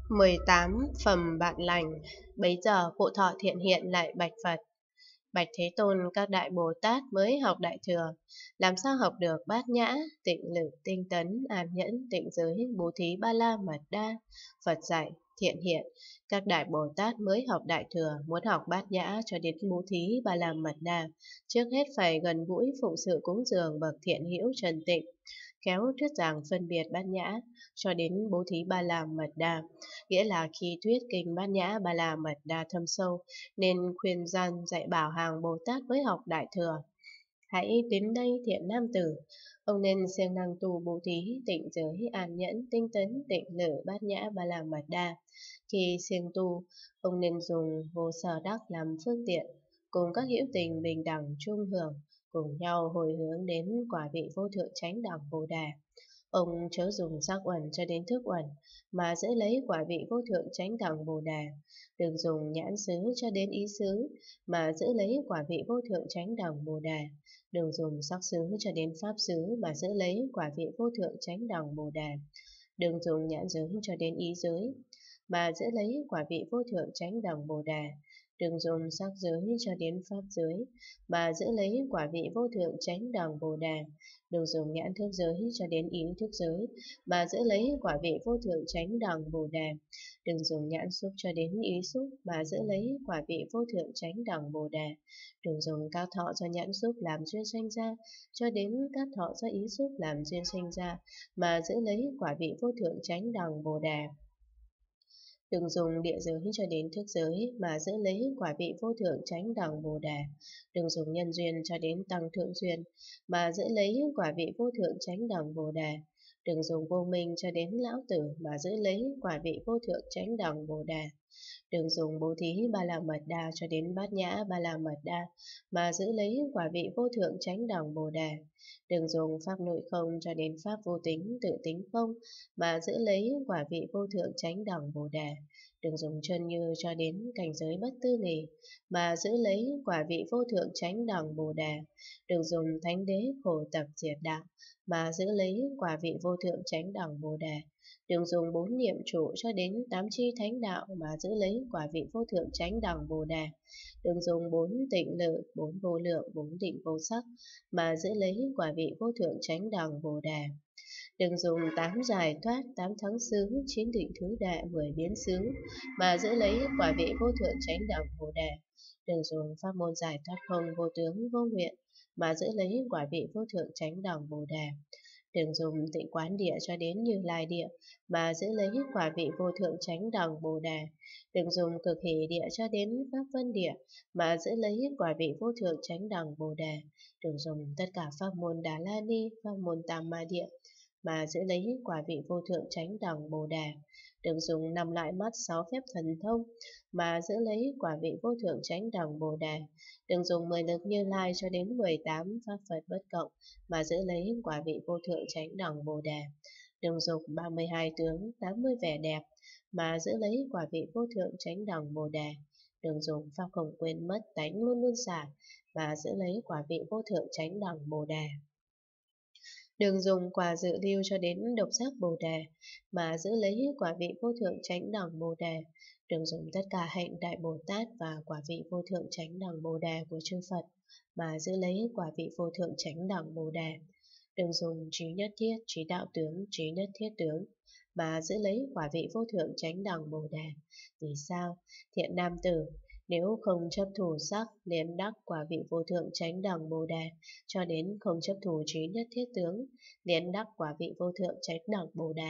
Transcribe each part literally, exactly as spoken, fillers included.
mười tám Phẩm bạn lành. Bấy giờ cụ thọ thiện hiện lại bạch Phật: Bạch Thế Tôn, các đại Bồ Tát mới học Đại Thừa, làm sao học được Bát Nhã, Tịnh Lự, Tinh Tấn, An Nhẫn, Tịnh Giới, Bố Thí, Ba La, Mật Đa? Phật dạy: Thiện hiện, các đại Bồ Tát mới học Đại Thừa, muốn học Bát Nhã cho đến Bố Thí, Ba La, Mật Đa, trước hết phải gần gũi phụng sự cúng dường bậc thiện hữu trần tịnh, khéo thuyết giảng phân biệt Bát Nhã cho đến Bố Thí, Ba La, Mật Đa. Nghĩa là khi thuyết kinh Bát Nhã, Ba La, Mật Đa thâm sâu, nên khuyên gian dạy bảo hàng Bồ Tát mới học Đại Thừa: Hãy đến đây thiện nam tử, ông nên siêng năng tu bố thí, tịnh giới, an nhẫn, tinh tấn, tịnh lự, bát nhã, ba la mật đa. Khi siêng tu, ông nên dùng vô sở đắc làm phương tiện, cùng các hữu tình bình đẳng chung hưởng, cùng nhau hồi hướng đến quả vị vô thượng chánh đẳng Bồ Đề. Ông chớ dùng sắc uẩn cho đến thức uẩn, mà giữ lấy quả vị vô thượng chánh đẳng Bồ Đề. Đừng dùng nhãn xứ cho đến ý xứ, mà giữ lấy quả vị vô thượng chánh đẳng Bồ Đề. Đừng dùng sắc xứ cho đến pháp xứ, mà giữ lấy quả vị vô thượng chánh đẳng Bồ Đề. Đừng dùng nhãn giới cho đến ý giới, mà giữ lấy quả vị vô thượng chánh đẳng Bồ Đề. Đừng dùng sắc giới cho đến pháp giới, mà giữ lấy quả vị vô thượng chánh đẳng Bồ Đề. Đừng dùng nhãn thức giới cho đến ý thức giới, mà giữ lấy quả vị vô thượng chánh đẳng Bồ Đề. Đừng dùng nhãn xúc cho đến ý xúc, mà giữ lấy quả vị vô thượng chánh đẳng Bồ Đề. Đừng dùng các thọ do nhãn xúc làm duyên sanh ra, cho đến các thọ do ý xúc làm duyên sanh ra, mà giữ lấy quả vị vô thượng chánh đẳng Bồ Đề. Đừng dùng địa giới cho đến thức giới, mà giữ lấy quả vị vô thượng chánh đẳng Bồ Đề. Đừng dùng nhân duyên cho đến tăng thượng duyên, mà giữ lấy quả vị vô thượng chánh đẳng Bồ Đề. Đừng dùng vô minh cho đến lão tử, mà giữ lấy quả vị vô thượng chánh đẳng Bồ Đề. Đừng dùng bố thí ba la mật đa cho đến bát nhã ba la mật đa, mà giữ lấy quả vị vô thượng chánh đẳng Bồ Đề. Đừng dùng pháp nội không cho đến pháp vô tính tự tính không, mà giữ lấy quả vị vô thượng chánh đẳng Bồ Đề. Đừng dùng chân như cho đến cảnh giới bất tư nghì, mà giữ lấy quả vị vô thượng chánh đẳng Bồ Đề. Đừng dùng thánh đế khổ tập diệt đạo, mà giữ lấy quả vị vô thượng chánh đẳng Bồ Đề. Đừng dùng bốn niệm trụ cho đến tám chi thánh đạo, mà giữ lấy quả vị vô thượng chánh đẳng Bồ Đề. Đừng dùng bốn tịnh lự, bốn vô lượng, bốn định vô sắc, mà giữ lấy quả vị vô thượng chánh đẳng Bồ Đề. Đừng dùng tám giải thoát, tám thắng xứ, chín định thứ đệ, mười biến xứ, mà giữ lấy quả vị vô thượng chánh đẳng Bồ Đề. Đừng dùng pháp môn giải thoát không, vô tướng, vô nguyện, mà giữ lấy quả vị vô thượng chánh đẳng Bồ Đề. Đừng dùng tịnh quán địa cho đến Như Lai địa, mà giữ lấy quả vị vô thượng chánh đẳng Bồ Đề. Đừng dùng cực hỷ địa cho đến pháp vân địa, mà giữ lấy quả vị vô thượng chánh đẳng Bồ Đề. Đừng dùng tất cả pháp môn Đà La Ni, pháp môn Tam Ma địa, mà giữ lấy quả vị vô thượng chánh đẳng Bồ Đề. Đừng dùng năm loại mắt sáu phép thần thông, mà giữ lấy quả vị vô thượng chánh đẳng Bồ Đề. Đừng dùng mười lực Như Lai cho đến mười tám pháp Phật bất cộng, mà giữ lấy quả vị vô thượng chánh đẳng Bồ Đề. Đừng dùng ba mươi hai tướng, tám mươi vẻ đẹp, mà giữ lấy quả vị vô thượng chánh đẳng Bồ Đề. Đừng dùng pháp không quên mất tánh luôn luôn xả, mà giữ lấy quả vị vô thượng chánh đẳng Bồ Đề. Đừng dùng quả dự lưu cho đến độc giác Bồ Đề, mà giữ lấy quả vị vô thượng chánh đẳng Bồ Đề. Đừng dùng tất cả hạnh Đại Bồ Tát và quả vị vô thượng chánh đẳng Bồ Đề của chư Phật, mà giữ lấy quả vị vô thượng chánh đẳng Bồ Đề. Đừng dùng trí nhất thiết, trí đạo tướng, trí nhất thiết tướng, mà giữ lấy quả vị vô thượng chánh đẳng Bồ Đề. Vì sao? Thiện nam tử, nếu không chấp thủ sắc, liền đắc quả vị vô thượng chánh đẳng Bồ Đề, cho đến không chấp thủ trí nhất thiết tướng, liền đắc quả vị vô thượng chánh đẳng Bồ Đề.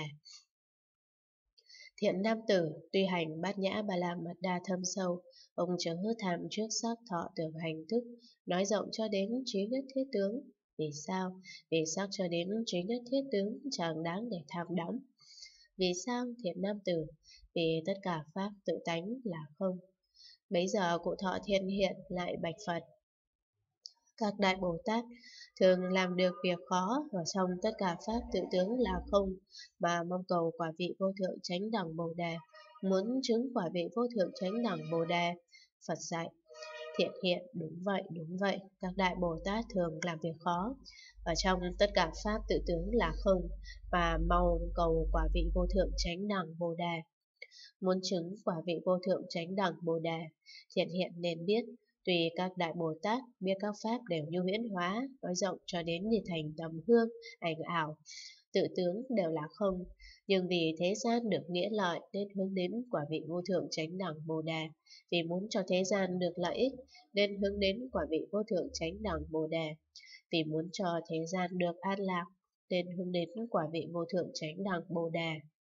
Thiện nam tử, tuy hành bát nhã ba la mật đa thâm sâu, ông chớ tham trước sắc thọ tưởng hành thức, nói rộng cho đến trí nhất thiết tướng. Vì sao? Vì sắc cho đến trí nhất thiết tướng chẳng đáng để tham đắm. Vì sao? Thiện nam tử, vì tất cả pháp tự tánh là không. Bấy giờ cụ thọ thiên hiện lại bạch Phật: Các đại Bồ Tát thường làm được việc khó, và trong tất cả pháp tự tướng là không, mà mong cầu quả vị vô thượng chánh đẳng Bồ Đề, muốn chứng quả vị vô thượng chánh đẳng Bồ Đề. Phật dạy: Thiện hiện, đúng vậy, đúng vậy, các đại Bồ Tát thường làm việc khó, và trong tất cả pháp tự tướng là không, và mong cầu quả vị vô thượng chánh đẳng Bồ Đề. Muốn chứng quả vị vô thượng chánh đẳng Bồ Đề, thiện hiện nên biết, tùy các đại Bồ Tát biết các pháp đều như huyễn hóa, nói rộng cho đến như thành tầm hương, ảnh ảo, tự tướng đều là không. Nhưng vì thế gian được nghĩa lợi nên hướng đến quả vị vô thượng chánh đẳng Bồ Đề. Vì muốn cho thế gian được lợi ích nên hướng đến quả vị vô thượng chánh đẳng Bồ Đề. Vì muốn cho thế gian được an lạc nên hướng đến quả vị vô thượng chánh đẳng Bồ Đề.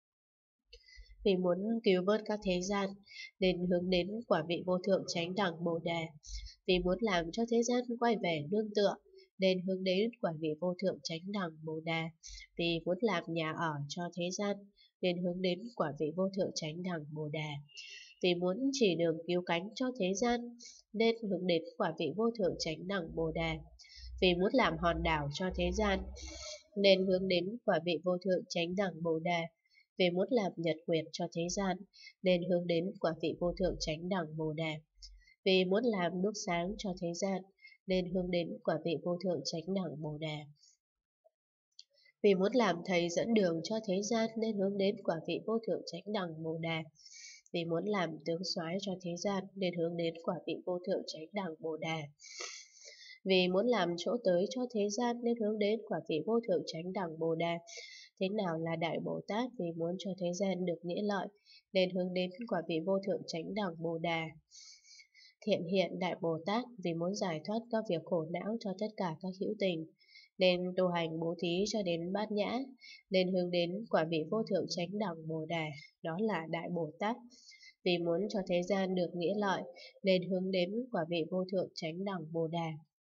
Vì muốn cứu vớt các thế gian nên hướng đến quả vị vô thượng chánh đẳng Bồ Đề. Vì muốn làm cho thế gian quay về nương tựa nên hướng đến quả vị vô thượng chánh đẳng Bồ Đề. Vì muốn làm nhà ở cho thế gian nên hướng đến quả vị vô thượng chánh đẳng Bồ Đề. Vì muốn chỉ đường cứu cánh cho thế gian nên hướng đến quả vị vô thượng chánh đẳng Bồ Đề. Vì muốn làm hòn đảo cho thế gian nên hướng đến quả vị vô thượng chánh đẳng Bồ Đề. Vì muốn làm nhật nguyệt cho thế gian nên hướng đến quả vị vô thượng chánh đẳng Bồ Đề. Vì muốn làm nước sáng cho thế gian nên hướng đến quả vị vô thượng chánh đẳng Bồ Đề. Vì muốn làm thầy dẫn đường cho thế gian nên hướng đến quả vị vô thượng chánh đẳng Bồ Đề. Vì muốn làm tướng soái cho thế gian nên hướng đến quả vị vô thượng chánh đẳng Bồ Đề. Vì muốn làm chỗ tới cho thế gian nên hướng đến quả vị vô thượng chánh đẳng Bồ Đề. Thế nào là Đại Bồ Tát? Vì muốn cho thế gian được nghĩa lợi nên hướng đến quả vị vô thượng chánh đẳng Bồ Đề. Thiện hiện Đại Bồ Tát vì muốn giải thoát các việc khổ não cho tất cả các hữu tình nên tu hành bố thí cho đến bát nhã, nên hướng đến quả vị vô thượng chánh đẳng Bồ Đề, đó là Đại Bồ Tát. Vì muốn cho thế gian được nghĩa lợi nên hướng đến quả vị vô thượng chánh đẳng Bồ Đề.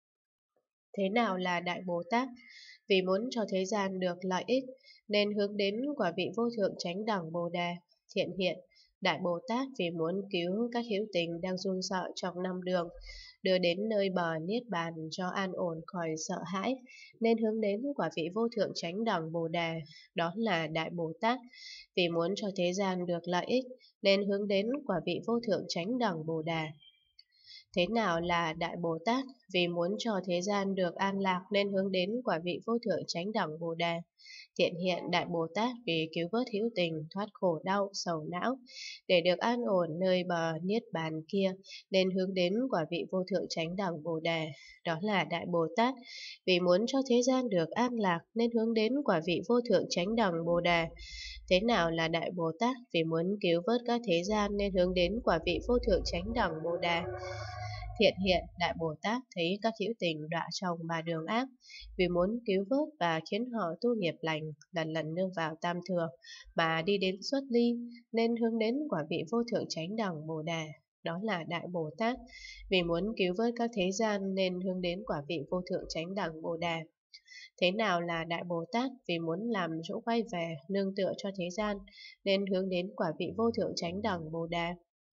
Thế nào là Đại Bồ Tát? Vì muốn cho thế gian được lợi ích nên hướng đến quả vị vô thượng chánh đẳng Bồ Đề. Thiện hiện Đại Bồ Tát vì muốn cứu các hữu tình đang run sợ trong năm đường, đưa đến nơi bờ niết bàn cho an ổn khỏi sợ hãi, nên hướng đến quả vị vô thượng chánh đẳng Bồ Đề, đó là Đại Bồ Tát. Vì muốn cho thế gian được lợi ích nên hướng đến quả vị vô thượng chánh đẳng Bồ Đề. Thế nào là Đại Bồ Tát? Vì muốn cho thế gian được an lạc nên hướng đến quả vị vô thượng chánh đẳng Bồ Đề. Thiện hiện Đại Bồ Tát vì cứu vớt hữu tình, thoát khổ đau, sầu não, để được an ổn nơi bờ niết bàn kia, nên hướng đến quả vị vô thượng chánh đẳng Bồ Đề, đó là Đại Bồ Tát. Vì muốn cho thế gian được an lạc nên hướng đến quả vị vô thượng chánh đẳng Bồ Đề. Thế nào là Đại Bồ Tát? Vì muốn cứu vớt các thế gian nên hướng đến quả vị vô thượng chánh đẳng Bồ Đề. Thiện hiện Đại Bồ Tát thấy các hữu tình đọa trong ba đường ác, vì muốn cứu vớt và khiến họ tu nghiệp lành, lần lần nương vào tam thừa mà đi đến xuất ly, nên hướng đến quả vị vô thượng chánh đẳng Bồ Đề, đó là Đại Bồ Tát. Vì muốn cứu vớt các thế gian nên hướng đến quả vị vô thượng chánh đẳng Bồ Đề. Thế nào là Đại Bồ Tát? Vì muốn làm chỗ quay về nương tựa cho thế gian nên hướng đến quả vị vô thượng chánh đẳng Bồ Đề.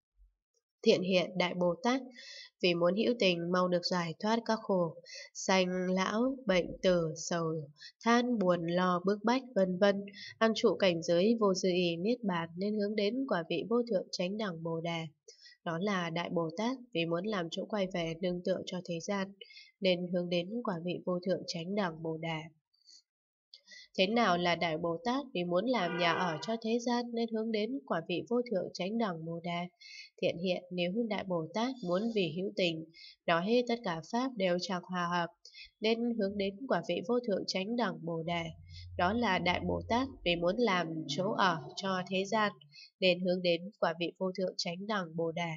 Thiện hiện Đại Bồ Tát vì muốn hữu tình mau được giải thoát các khổ sanh lão bệnh tử sầu than buồn lo bức bách vân vân, an trụ cảnh giới vô dư y niết bàn nên hướng đến quả vị vô thượng chánh đẳng Bồ Đề, đó là Đại Bồ Tát. Vì muốn làm chỗ quay về nương tựa cho thế gian nên hướng đến quả vị vô thượng chánh đẳng Bồ Đề. Thế nào là Đại Bồ Tát? Vì muốn làm nhà ở cho thế gian nên hướng đến quả vị vô thượng chánh đẳng Bồ Đề. Thiện hiện nếu Đại Bồ Tát muốn vì hữu tình nói hết tất cả pháp đều chẳng hòa hợp nên hướng đến quả vị vô thượng chánh đẳng Bồ Đề, đó là Đại Bồ Tát. Vì muốn làm chỗ ở cho thế gian nên hướng đến quả vị vô thượng chánh đẳng Bồ Đề.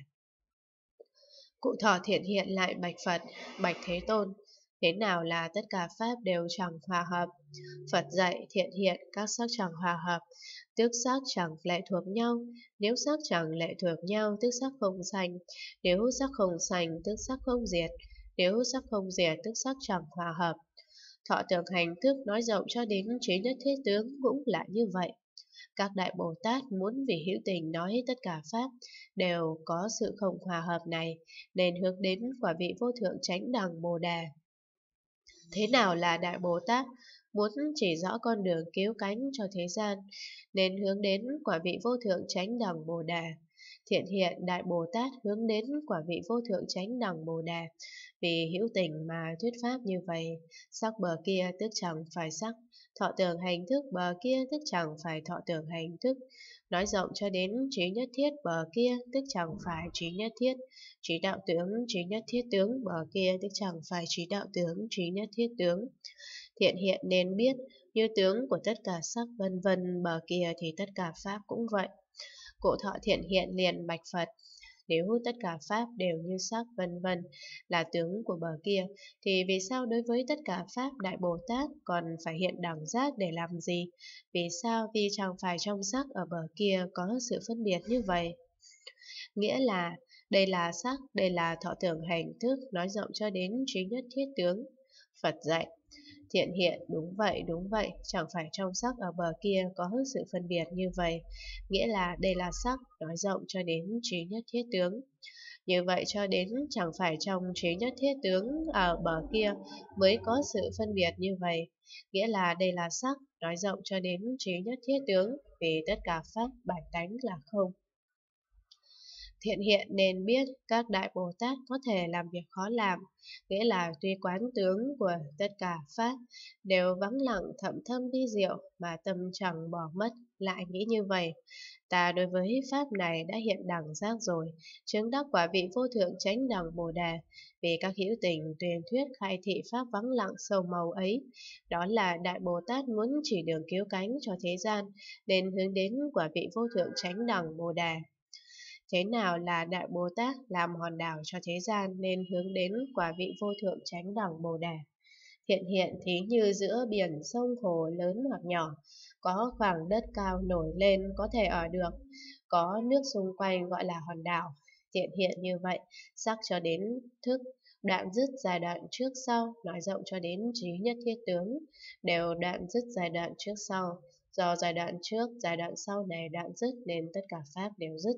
Cụ thọ thiện hiện lại bạch Phật: bạch Thế Tôn, thế nào là tất cả pháp đều chẳng hòa hợp? Phật dạy: thiện hiện các sắc chẳng hòa hợp, tức sắc chẳng lệ thuộc nhau. Nếu sắc chẳng lệ thuộc nhau, tức sắc không sanh. Nếu sắc không sanh, tức sắc không diệt. Nếu sắc không diệt, tức sắc chẳng hòa hợp. Thọ tưởng hành thức nói rộng cho đến trí nhất thiết tướng cũng là như vậy. Các Đại Bồ Tát muốn vì hữu tình nói tất cả pháp đều có sự không hòa hợp này nên hướng đến quả vị vô thượng chánh đẳng Bồ Đề. Thế nào là Đại Bồ Tát? Muốn chỉ rõ con đường cứu cánh cho thế gian nên hướng đến quả vị vô thượng chánh đẳng Bồ Đề. Thiện hiện Đại Bồ Tát hướng đến quả vị vô thượng chánh đẳng Bồ Đề. Vì hữu tình mà thuyết pháp như vậy, sắc bờ kia tức chẳng phải sắc, thọ tưởng hành thức bờ kia tức chẳng phải thọ tưởng hành thức. nói rộng cho đến trí nhất thiết bờ kia, tức chẳng phải trí nhất thiết, trí đạo tướng, trí nhất thiết tướng bờ kia, tức chẳng phải trí đạo tướng, trí nhất thiết tướng. Thiện hiện nên biết, như tướng của tất cả sắc vân vân bờ kia thì tất cả pháp cũng vậy. Cụ Thọ Thiện hiện liền bạch Phật: nếu tất cả pháp đều như sắc vân vân là tướng của bờ kia, thì vì sao đối với tất cả pháp Đại Bồ Tát còn phải hiện đẳng giác để làm gì? Vì sao? Vì chẳng phải trong sắc ở bờ kia có sự phân biệt như vậy. Nghĩa là đây là sắc, đây là thọ tưởng hành thức, nói rộng cho đến trí nhất thiết tướng. Phật dạy: Thiện hiện, đúng vậy, đúng vậy, chẳng phải trong sắc ở bờ kia có sự phân biệt như vậy. Nghĩa là đây là sắc, nói rộng cho đến trí nhất thiết tướng. Như vậy cho đến chẳng phải trong trí nhất thiết tướng ở bờ kia mới có sự phân biệt như vậy. Nghĩa là đây là sắc, nói rộng cho đến trí nhất thiết tướng, vì tất cả pháp bản tánh là không. Thiện hiện nên biết các Đại Bồ Tát có thể làm việc khó làm, nghĩa là tuy quán tướng của tất cả pháp đều vắng lặng thậm thâm vi diệu mà tâm chẳng bỏ mất, lại nghĩ như vậy. Ta đối với pháp này đã hiện đẳng giác rồi, chứng đắc quả vị vô thượng chánh đẳng Bồ Đề, vì các hữu tình tuyên thuyết khai thị pháp vắng lặng sâu màu ấy. Đó là Đại Bồ Tát muốn chỉ đường cứu cánh cho thế gian, nên hướng đến quả vị vô thượng chánh đẳng Bồ Đề. Thế nào là Đại Bồ Tát làm hòn đảo cho thế gian nên hướng đến quả vị vô thượng chánh đẳng Bồ Đề? Thiện hiện thí như giữa biển sông hồ lớn hoặc nhỏ, có khoảng đất cao nổi lên có thể ở được, có nước xung quanh gọi là hòn đảo. Thiện hiện như vậy, sắc cho đến thức, đoạn dứt giai đoạn trước sau, nói rộng cho đến trí nhất thiết tướng, đều đoạn dứt giai đoạn trước sau. Do giai đoạn trước, giai đoạn sau này đoạn dứt nên tất cả pháp đều dứt.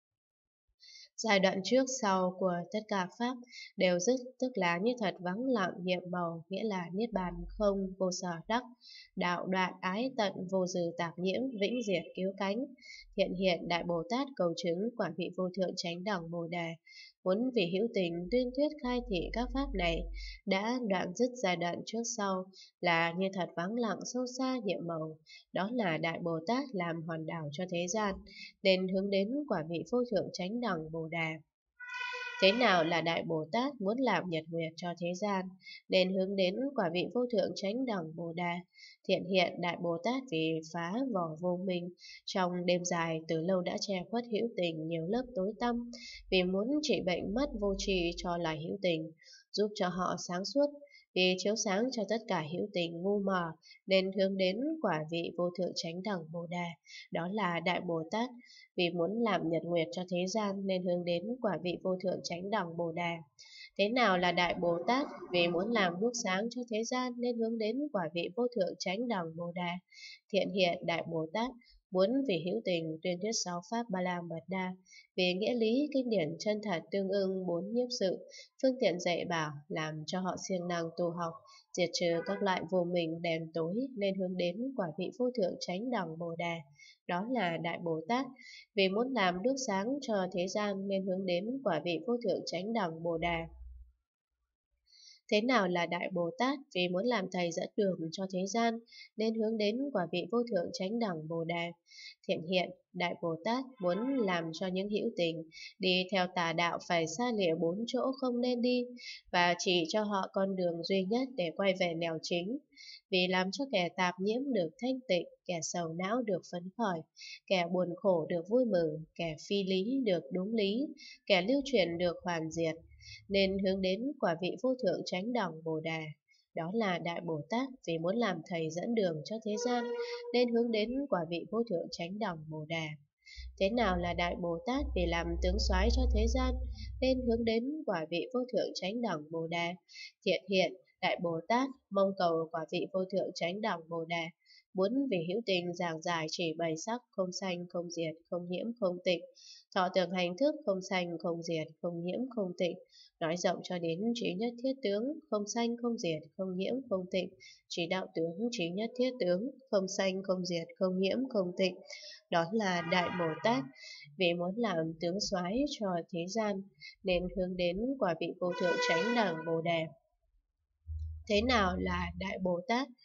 Giai đoạn trước sau của tất cả pháp đều dứt, tức là như thật vắng lặng nhiệm màu, nghĩa là niết bàn không vô sở đắc, đạo đoạn ái tận vô dư tạp nhiễm, vĩnh diệt cứu cánh. Hiện hiện Đại Bồ Tát cầu chứng quả vị vô thượng chánh đẳng Bồ Đề, muốn vì hữu tình tuyên thuyết khai thị các pháp này, đã đoạn dứt giai đoạn trước sau, là như thật vắng lặng sâu xa nhiệm màu. Đó là Đại Bồ Tát làm hòn đảo cho thế gian, nên hướng đến quả vị vô thượng chánh đẳng Bồ Đề. Thế nào là Đại Bồ Tát muốn làm nhật nguyệt cho thế gian, nên hướng đến quả vị vô thượng chánh đẳng Bồ Đề? Thiện hiện Đại Bồ Tát vì phá vỏ vô minh, trong đêm dài từ lâu đã che khuất hữu tình nhiều lớp tối tăm, vì muốn trị bệnh mất vô tri cho loài hữu tình, giúp cho họ sáng suốt, vì chiếu sáng cho tất cả hữu tình ngu mờ, nên hướng đến quả vị vô thượng chánh đẳng Bồ Đề. Đó là Đại Bồ Tát vì muốn làm nhật nguyệt cho thế gian nên hướng đến quả vị vô thượng chánh đẳng Bồ Đề. Thế nào là Đại Bồ Tát vì muốn làm đuốc sáng cho thế gian nên hướng đến quả vị vô thượng chánh đẳng Bồ Đề? Thiện hiện Đại Bồ Tát muốn vì hữu tình tuyên thuyết sáu pháp Ba La Mật Đa, vì nghĩa lý kinh điển chân thật tương ưng bốn nhiếp sự, phương tiện dạy bảo làm cho họ siêng năng tu học, diệt trừ các loại vô minh đen tối, nên hướng đến quả vị vô thượng chánh đẳng Bồ Đề. Đó là Đại Bồ Tát vì muốn làm đuốc sáng cho thế gian nên hướng đến quả vị vô thượng chánh đẳng Bồ Đề. Thế nào là Đại Bồ Tát vì muốn làm thầy dẫn đường cho thế gian nên hướng đến quả vị vô thượng chánh đẳng Bồ Đề? Thiện hiện Đại Bồ Tát muốn làm cho những hữu tình đi theo tà đạo phải xa lìa bốn chỗ không nên đi, và chỉ cho họ con đường duy nhất để quay về nẻo chính. Vì làm cho kẻ tạp nhiễm được thanh tịnh, kẻ sầu não được phấn khởi, kẻ buồn khổ được vui mừng, kẻ phi lý được đúng lý, kẻ lưu truyền được hoàn diệt, nên hướng đến quả vị vô thượng chánh đẳng Bồ Đề. Đó là Đại Bồ Tát vì muốn làm thầy dẫn đường cho thế gian nên hướng đến quả vị vô thượng chánh đẳng Bồ Đề. Thế nào là Đại Bồ Tát vì làm tướng soái cho thế gian nên hướng đến quả vị vô thượng chánh đẳng Bồ Đề? Thiện hiện Đại Bồ Tát mong cầu quả vị vô thượng chánh đẳng Bồ Đề, muốn vì hữu tình giảng giải chỉ bày sắc không sanh không diệt, không nhiễm không tịnh, thọ tưởng hành thức không sanh không diệt, không nhiễm không tịnh, nói rộng cho đến trí nhất thiết tướng không sanh không diệt, không nhiễm không tịnh, trí đạo tướng trí nhất thiết tướng không sanh không diệt, không nhiễm không tịnh. Đó là Đại Bồ Tát vì muốn làm tướng soái cho thế gian nên hướng đến quả vị vô thượng chánh đẳng Bồ Đề. Thế nào là Đại Bồ Tát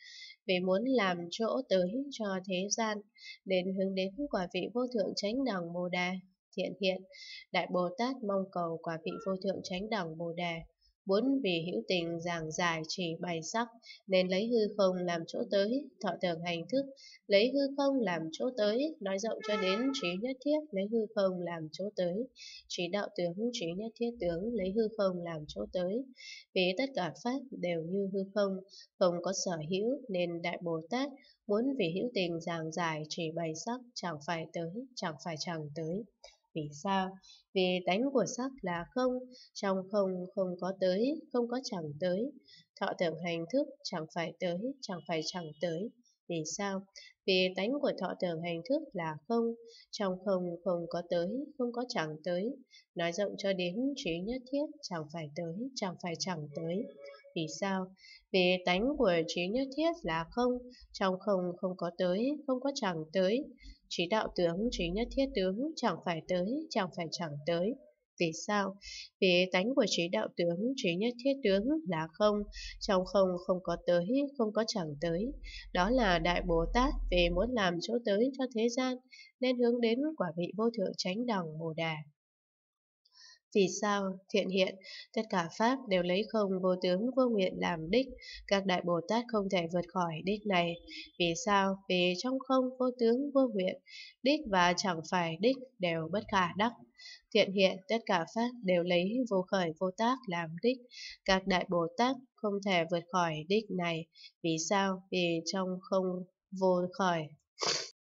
vì muốn làm chỗ tới cho thế gian, nên hướng đến quả vị vô thượng chánh đẳng Bồ Đề. Thiện hiện, Đại Bồ Tát mong cầu quả vị vô thượng chánh đẳng Bồ Đề, muốn vì hữu tình giảng giải chỉ bày sắc, nên lấy hư không làm chỗ tới, thọ tưởng hành thức, lấy hư không làm chỗ tới, nói rộng cho đến trí nhất thiết, lấy hư không làm chỗ tới, trí đạo tướng, trí nhất thiết tướng, lấy hư không làm chỗ tới. Vì tất cả pháp đều như hư không, không có sở hữu, nên Đại Bồ Tát muốn vì hữu tình giảng giải chỉ bày sắc, chẳng phải tới, chẳng phải chẳng tới. Vì sao? Vì tánh của sắc là không, trong không không có tới, không có chẳng tới. Thọ tưởng hành thức chẳng phải tới, chẳng phải chẳng tới. Vì sao? Vì tánh của thọ tưởng hành thức là không, trong không không có tới, không có chẳng tới. Nói rộng cho đến trí nhất thiết, chẳng phải tới, chẳng phải chẳng tới. Vì sao? Vì tánh của trí nhất thiết là không, trong không không có tới, không có chẳng tới. Trí đạo tướng, trí nhất thiết tướng, chẳng phải tới, chẳng phải chẳng tới. Vì sao? Vì tánh của trí đạo tướng, trí nhất thiết tướng là không, trong không không có tới, không có chẳng tới. Đó là Đại Bồ Tát vì muốn làm chỗ tới cho thế gian, nên hướng đến quả vị vô thượng chánh đẳng Bồ Đề. Vì sao? Thiện hiện, tất cả Pháp đều lấy không vô tướng vô nguyện làm đích, các Đại Bồ Tát không thể vượt khỏi đích này. Vì sao? Vì trong không vô tướng vô nguyện, đích và chẳng phải đích đều bất khả đắc. Thiện hiện, tất cả Pháp đều lấy vô khởi vô tác làm đích, các Đại Bồ Tát không thể vượt khỏi đích này. Vì sao? Vì trong không vô khởi